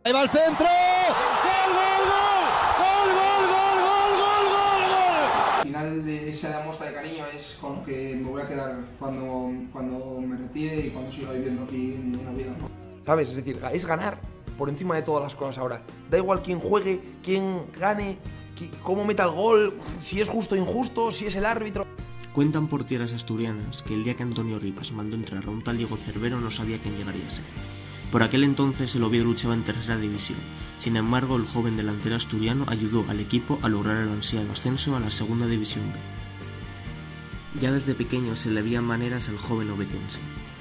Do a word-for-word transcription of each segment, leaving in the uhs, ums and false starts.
Ahí va el centro. ¡Gol, gol, gol! ¡Gol, gol, gol, gol, gol, gol, gol! Al final de esa muestra de cariño es con lo que me voy a quedar cuando, cuando me retire y cuando siga viviendo aquí en una vida, ¿no? ¿Sabes? Es decir, es ganar por encima de todas las cosas ahora. Da igual quién juegue, quién gane, cómo meta el gol, si es justo o injusto, si es el árbitro. Cuentan por tierras asturianas que el día que Antonio Rivas mandó entrar a un tal Diego Cervero no sabía quién llegaría a ser. Por aquel entonces el Oviedo luchaba en tercera división. Sin embargo, el joven delantero asturiano ayudó al equipo a lograr el ansiado ascenso a la segunda división B. Ya desde pequeño se le veían maneras al joven ovetense.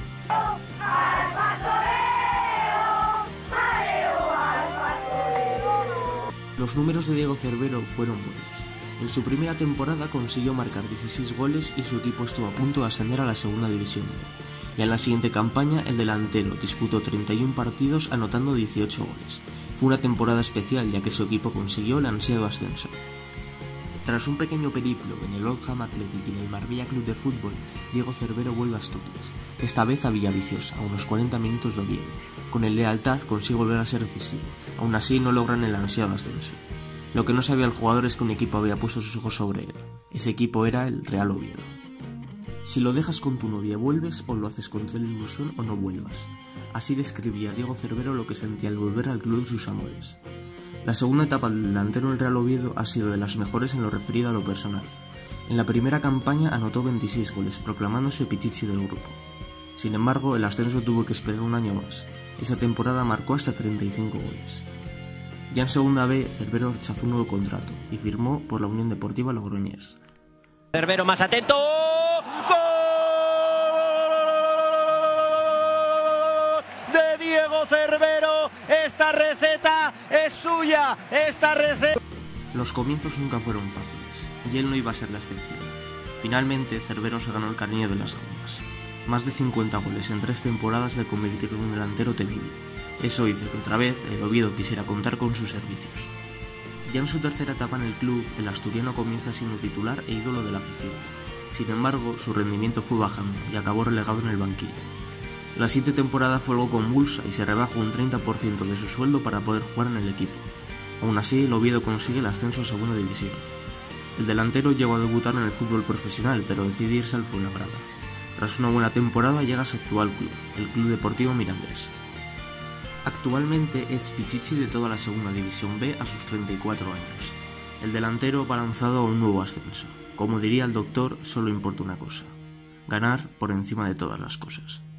Los números de Diego Cervero fueron buenos. En su primera temporada consiguió marcar dieciséis goles y su equipo estuvo a punto de ascender a la segunda división B. Y en la siguiente campaña el delantero disputó treinta y un partidos anotando dieciocho goles. Fue una temporada especial ya que su equipo consiguió el ansiado ascenso. Tras un pequeño periplo en el Oldham Athletic y en el Marbella Club de Fútbol, Diego Cervero vuelve a Asturias, esta vez a Villaviciosa, a unos cuarenta minutos de Oviedo. Con el Lealtad consigue volver a ser decisivo, aún así no logran el ansiado ascenso. Lo que no sabía el jugador es que un equipo había puesto sus ojos sobre él. Ese equipo era el Real Oviedo. Si lo dejas con tu novia, vuelves o lo haces con toda la ilusión o no vuelvas. Así describía Diego Cervero lo que sentía al volver al club de sus amores. La segunda etapa del delantero en el Real Oviedo ha sido de las mejores en lo referido a lo personal. En la primera campaña anotó veintiséis goles, proclamándose pichichi del grupo. Sin embargo, el ascenso tuvo que esperar un año más. Esa temporada marcó hasta treinta y cinco goles. Ya en segunda B, Cervero rechazó un nuevo contrato y firmó por la Unión Deportiva Logroñés. Cervero más atento. Diego Cervero, esta receta es suya, esta receta... Los comienzos nunca fueron fáciles, y él no iba a ser la excepción. Finalmente, Cervero se ganó el cariño de las gaunas. Más de cincuenta goles en tres temporadas le convirtieron en un delantero temible. Eso hizo que otra vez el Oviedo quisiera contar con sus servicios. Ya en su tercera etapa en el club, el asturiano comienza siendo titular e ídolo de la afición. Sin embargo, su rendimiento fue bajando y acabó relegado en el banquillo. La siguiente temporada fue algo convulsa y se rebajó un treinta por ciento de su sueldo para poder jugar en el equipo. Aún así, el Oviedo consigue el ascenso a segunda división. El delantero llegó a debutar en el fútbol profesional, pero decidió irse al Fuenlabrada. Tras una buena temporada llega a su actual club, el Club Deportivo Mirandés. Actualmente es pichichi de toda la segunda división B a sus treinta y cuatro años. El delantero va lanzado a un nuevo ascenso. Como diría el doctor, solo importa una cosa: ganar por encima de todas las cosas.